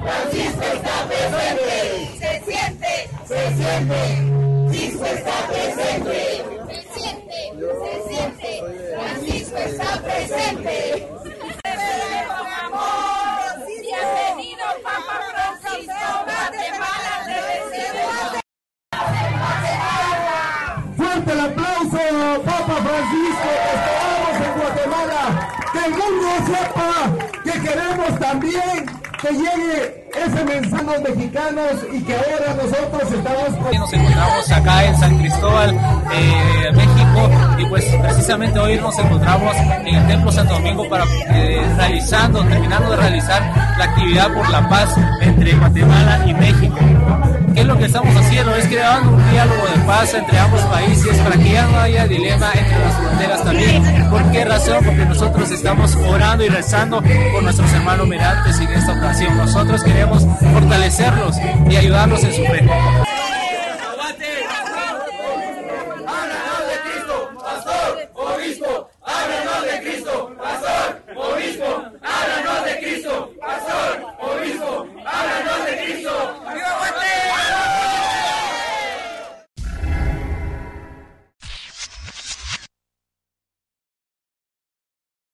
Francisco está presente. Se siente. Se siente. Francisco está presente. Se siente. Francisco está presente. Con amor. Bienvenido, Papa Francisco. Guatemala te recibe. Fuerte el aplauso, Papa Francisco, te esperamos en Guatemala. Que el mundo sepa que queremos también que llegue ese mensaje a los mexicanos y que ahora nosotros estamos... Nos encontramos acá en San Cristóbal, México, y pues precisamente hoy nos encontramos en el Templo Santo Domingo para terminando de realizar la actividad por la paz entre Guatemala y México. ¿Qué es lo que estamos haciendo? Es creando un diálogo de paz entre ambos países para que ya no haya dilema entre las fronteras también. ¿Por qué razón? Porque nosotros estamos orando y rezando por nuestros hermanos migrantes en esta ocasión. Nosotros queremos fortalecerlos y ayudarlos en su fe.